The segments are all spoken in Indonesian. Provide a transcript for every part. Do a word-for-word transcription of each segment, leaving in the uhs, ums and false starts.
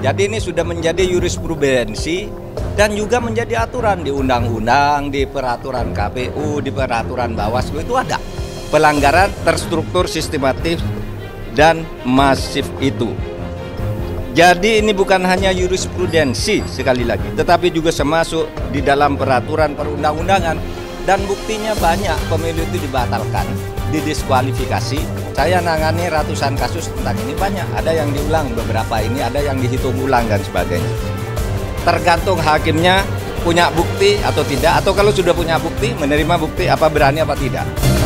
Jadi ini sudah menjadi jurisprudensi dan juga menjadi aturan di undang-undang, di peraturan K P U, di peraturan Bawaslu itu ada. Pelanggaran terstruktur, sistematis, dan masif itu. Jadi ini bukan hanya jurisprudensi sekali lagi, tetapi juga termasuk di dalam peraturan perundang-undangan. Dan buktinya banyak pemilu itu dibatalkan, didiskualifikasi. Saya nangani ratusan kasus tentang ini, banyak. Ada yang diulang beberapa ini, ada yang dihitung ulang dan sebagainya. Tergantung hakimnya punya bukti atau tidak, atau kalau sudah punya bukti, menerima bukti apa berani apa tidak.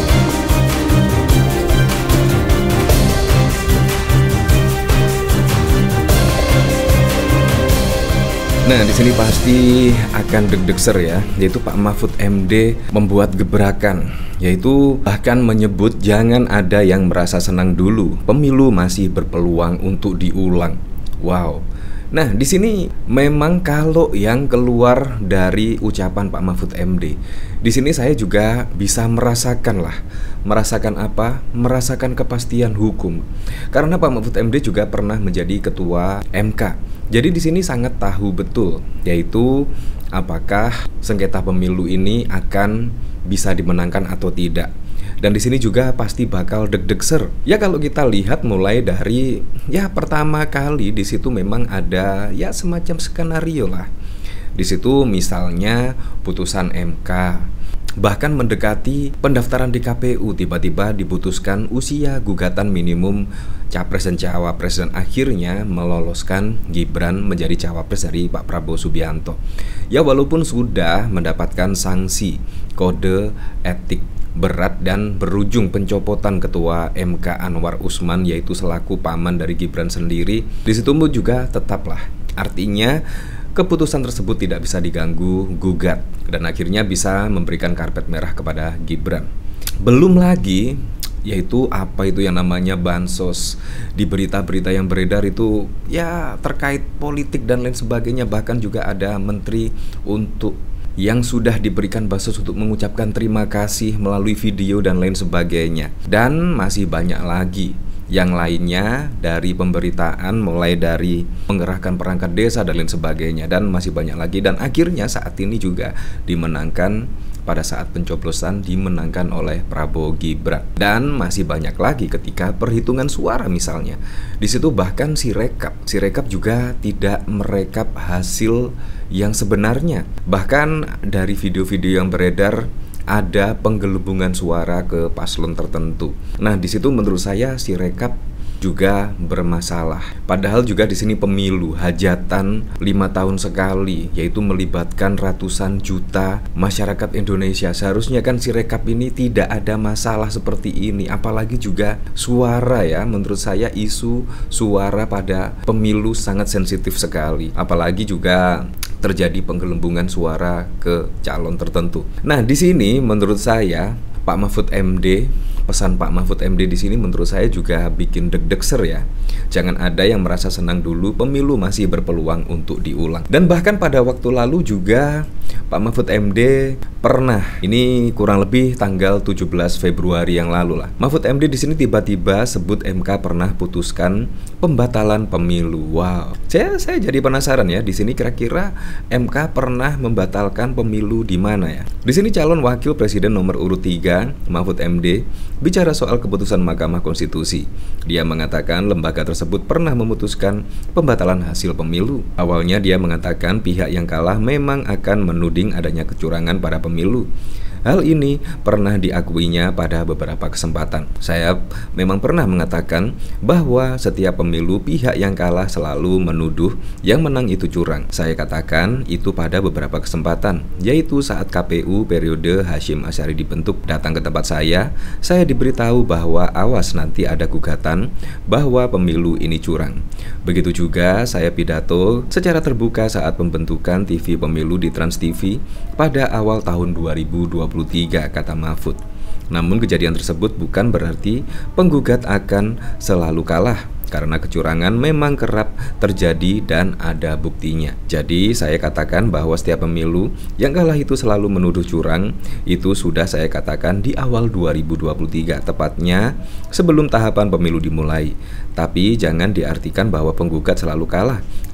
Nah, di sini pasti akan deg-degser ya, yaitu Pak Mahfud M D membuat gebrakan, yaitu bahkan menyebut jangan ada yang merasa senang dulu, pemilu masih berpeluang untuk diulang. Wow. Nah, di sini memang kalau yang keluar dari ucapan Pak Mahfud M D, di sini saya juga bisa merasakan lah, merasakan apa? Merasakan kepastian hukum. Karena Pak Mahfud M D juga pernah menjadi ketua M K. Jadi di sini sangat tahu betul, yaitu apakah sengketa pemilu ini akan bisa dimenangkan atau tidak. Dan di sini juga pasti bakal deg-degser. Ya kalau kita lihat mulai dari ya pertama kali di situ memang ada ya semacam skenario lah. Di situ misalnya putusan M K, bahkan mendekati pendaftaran di K P U, tiba-tiba diputuskan usia gugatan minimum capres dan cawapres, dan akhirnya meloloskan Gibran menjadi cawapres dari Pak Prabowo Subianto. Ya walaupun sudah mendapatkan sanksi kode etik berat dan berujung pencopotan ketua M K Anwar Usman, yaitu selaku paman dari Gibran sendiri, di situ juga tetaplah. Artinya keputusan tersebut tidak bisa diganggu gugat dan akhirnya bisa memberikan karpet merah kepada Gibran. Belum lagi yaitu apa itu yang namanya bansos, di berita-berita yang beredar itu ya terkait politik dan lain sebagainya. Bahkan juga ada menteri untuk yang sudah diberikan bansos untuk mengucapkan terima kasih melalui video dan lain sebagainya. Dan masih banyak lagi yang lainnya dari pemberitaan, mulai dari mengerahkan perangkat desa dan lain sebagainya, dan masih banyak lagi. Dan akhirnya saat ini juga dimenangkan, pada saat pencoblosan dimenangkan oleh Prabowo Gibran. Dan masih banyak lagi ketika perhitungan suara misalnya. Di situ bahkan si rekap, si rekap juga tidak merekap hasil yang sebenarnya. Bahkan dari video-video yang beredar ada penggelembungan suara ke paslon tertentu. Nah, di situ menurut saya si rekap juga bermasalah. Padahal juga di sini pemilu hajatan lima tahun sekali, yaitu melibatkan ratusan juta masyarakat Indonesia. Seharusnya kan si rekap ini tidak ada masalah seperti ini. Apalagi juga suara ya, menurut saya isu suara pada pemilu sangat sensitif sekali. Apalagi juga terjadi penggelembungan suara ke calon tertentu. Nah, di sini menurut saya Pak Mahfud M D, pesan Pak Mahfud M D di sini menurut saya juga bikin deg-degser ya. Jangan ada yang merasa senang dulu, pemilu masih berpeluang untuk diulang. Dan bahkan pada waktu lalu juga Pak Mahfud M D pernah, ini kurang lebih tanggal tujuh belas Februari yang lalu lah, Mahfud M D di sini tiba-tiba sebut M K pernah putuskan pembatalan pemilu. Wow, saya saya jadi penasaran ya, di sini kira-kira M K pernah membatalkan pemilu di mana ya? Di sini calon wakil presiden nomor urut tiga Mahfud M D bicara soal keputusan Mahkamah Konstitusi. Dia mengatakan lembaga tersebut pernah memutuskan pembatalan hasil pemilu. Awalnya dia mengatakan pihak yang kalah memang akan menuding adanya kecurangan pada pemilu. Hal ini pernah diakuinya pada beberapa kesempatan. Saya memang pernah mengatakan bahwa setiap pemilu pihak yang kalah selalu menuduh yang menang itu curang. Saya katakan itu pada beberapa kesempatan, yaitu saat K P U periode Hasyim Asyari dibentuk. Datang ke tempat saya, saya diberitahu bahwa awas nanti ada gugatan bahwa pemilu ini curang. Begitu juga saya pidato secara terbuka saat pembentukan T V pemilu di Trans T V pada awal tahun dua ribu dua puluh tiga, kata Mahfud. Namun kejadian tersebut bukan berarti penggugat akan selalu kalah, karena kecurangan memang kerap terjadi dan ada buktinya. Jadi saya katakan bahwa setiap pemilu yang kalah itu selalu menuduh curang. Itu sudah saya katakan di awal dua ribu dua puluh tiga, tepatnya sebelum tahapan pemilu dimulai. Tapi jangan diartikan bahwa penggugat selalu kalah.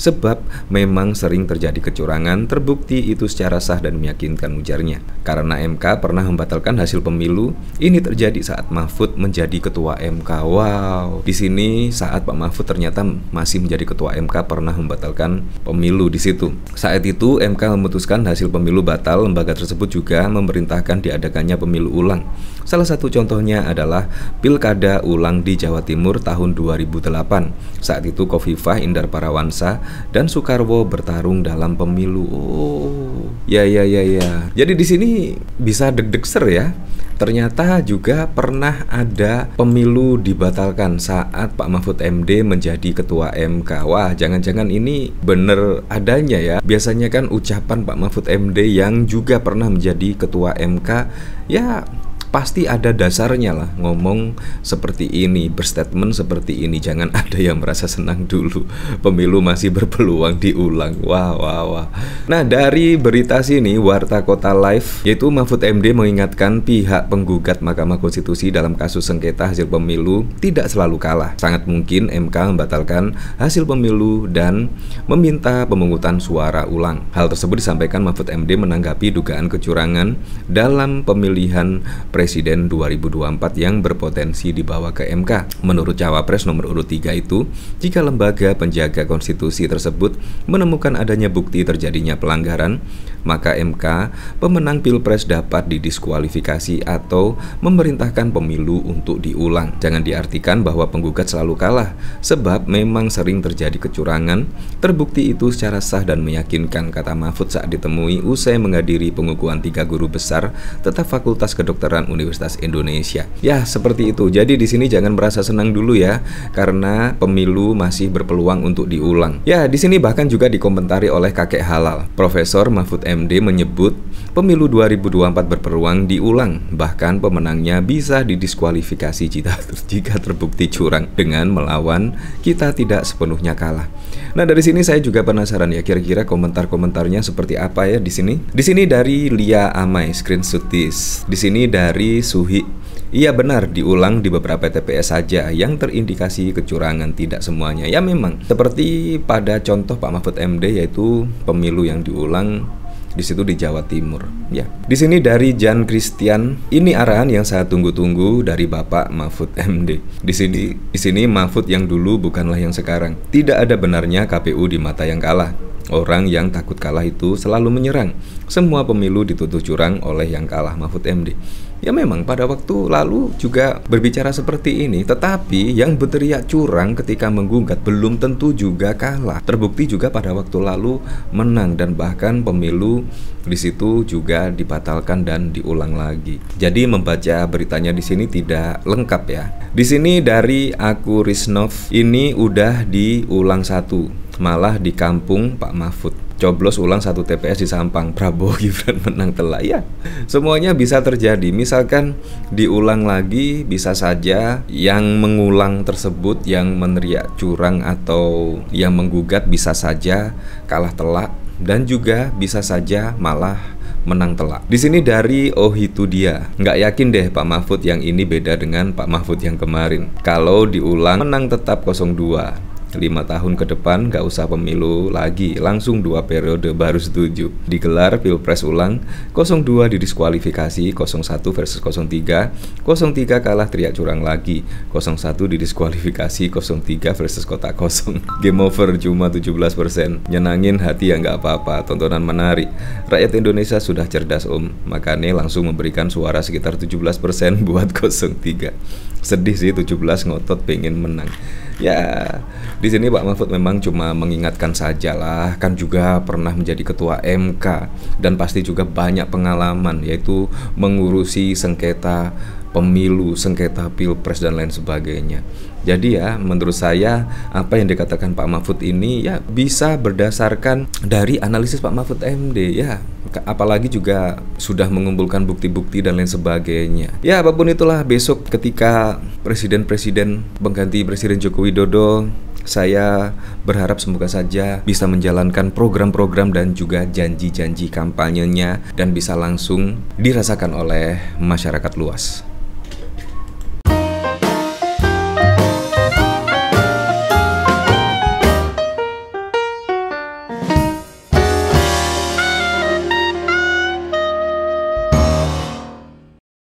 sebab memang sering terjadi kecurangan, terbukti itu secara sah dan meyakinkan, ujarnya. Karena M K pernah membatalkan hasil pemilu, ini terjadi saat Mahfud menjadi ketua M K. Wow, di sini saat Pak Mahfud ternyata masih menjadi ketua M K pernah membatalkan pemilu di situ. Saat itu M K memutuskan hasil pemilu batal, lembaga tersebut juga memerintahkan diadakannya pemilu ulang. Salah satu contohnya adalah Pilkada ulang di Jawa Timur tahun dua ribu delapan. Saat itu Khofifah Indar Parawansa dan Soekarwo bertarung dalam pemilu. Oh, ya ya ya ya. Jadi di sini bisa deg-degser ya. Ternyata juga pernah ada pemilu dibatalkan saat Pak Mahfud M D menjadi ketua M K. Wah, jangan-jangan ini bener adanya ya. Biasanya kan ucapan Pak Mahfud M D yang juga pernah menjadi ketua M K, ya pasti ada dasarnya lah ngomong seperti ini, berstatement seperti ini. Jangan ada yang merasa senang dulu, pemilu masih berpeluang diulang. Wah wah wah. Nah, dari berita sini Warta Kota Live, yaitu Mahfud M D mengingatkan pihak penggugat Mahkamah Konstitusi dalam kasus sengketa hasil pemilu tidak selalu kalah. Sangat mungkin M K membatalkan hasil pemilu dan meminta pemungutan suara ulang. Hal tersebut disampaikan Mahfud M D menanggapi dugaan kecurangan dalam pemilihan Presiden dua ribu dua puluh empat yang berpotensi dibawa ke M K. Menurut Cawapres nomor urut tiga itu, jika lembaga penjaga konstitusi tersebut menemukan adanya bukti terjadinya pelanggaran, maka M K pemenang Pilpres dapat didiskualifikasi atau memerintahkan pemilu untuk diulang. Jangan diartikan bahwa penggugat selalu kalah, sebab memang sering terjadi kecurangan, terbukti itu secara sah dan meyakinkan, kata Mahfud saat ditemui usai menghadiri pengukuhan tiga guru besar tetap Fakultas Kedokteran Universitas Indonesia. Ya, seperti itu. Jadi di sini jangan merasa senang dulu ya, karena pemilu masih berpeluang untuk diulang. Ya, di sini bahkan juga dikomentari oleh kakek halal. Profesor Mahfud M D menyebut pemilu dua ribu dua puluh empat berpeluang diulang, bahkan pemenangnya bisa didiskualifikasi jika, jika terbukti curang. Dengan melawan, kita tidak sepenuhnya kalah. Nah, dari sini saya juga penasaran ya, kira-kira komentar-komentarnya seperti apa ya di sini. Di sini dari Lia Amai, screenshot this. Di sini dari Suhi, iya benar diulang di beberapa T P S saja yang terindikasi kecurangan, tidak semuanya. Ya memang seperti pada contoh Pak Mahfud M D, yaitu pemilu yang diulang di situ di Jawa Timur. Ya, di sini dari Jan Christian, ini arahan yang saya tunggu-tunggu dari Bapak Mahfud M D. Di sini, di sini Mahfud yang dulu bukanlah yang sekarang. Tidak ada benarnya K P U di mata yang kalah. Orang yang takut kalah itu selalu menyerang. Semua pemilu dituduh curang oleh yang kalah, Mahfud M D. Ya memang pada waktu lalu juga berbicara seperti ini, tetapi yang berteriak curang ketika menggugat belum tentu juga kalah. Terbukti juga pada waktu lalu menang, dan bahkan pemilu di situ juga dibatalkan dan diulang lagi. Jadi membaca beritanya di sini tidak lengkap ya. Di sini dari Aku Risnov, ini udah diulang satu, malah di kampung Pak Mahfud. Coblos ulang satu T P S di Sampang, Prabowo Gibran menang telak. Ya, semuanya bisa terjadi. Misalkan diulang lagi, bisa saja yang mengulang tersebut, yang meneriak curang atau yang menggugat bisa saja kalah telak, dan juga bisa saja malah menang telak. Di sini dari Oh itu dia, nggak yakin deh Pak Mahfud yang ini beda dengan Pak Mahfud yang kemarin. Kalau diulang menang tetap nol dua. Lima tahun ke depan gak usah pemilu lagi, langsung dua periode baru setuju. Digelar Pilpres ulang, nol dua didiskualifikasi, nol satu versus nol tiga, nol tiga kalah teriak curang lagi, nol satu didiskualifikasi, nol tiga versus kota kosong. Game over cuma tujuh belas persen. Nyenangin hati ya gak apa-apa, tontonan menarik. Rakyat Indonesia sudah cerdas om, makanya langsung memberikan suara sekitar tujuh belas persen buat nol tiga. Sedih sih, tujuh belas ngotot pengen menang. Ya, di sini Pak Mahfud memang cuma mengingatkan sajalah, kan juga pernah menjadi ketua M K dan pasti juga banyak pengalaman, yaitu mengurusi sengketa pemilu, sengketa pilpres dan lain sebagainya. Jadi ya, menurut saya apa yang dikatakan Pak Mahfud ini ya bisa berdasarkan dari analisis Pak Mahfud M D ya. Apalagi juga sudah mengumpulkan bukti-bukti dan lain sebagainya. Ya, apapun itulah, besok ketika presiden-presiden pengganti Presiden Joko Widodo, saya berharap semoga saja bisa menjalankan program-program dan juga janji-janji kampanyenya dan bisa langsung dirasakan oleh masyarakat luas.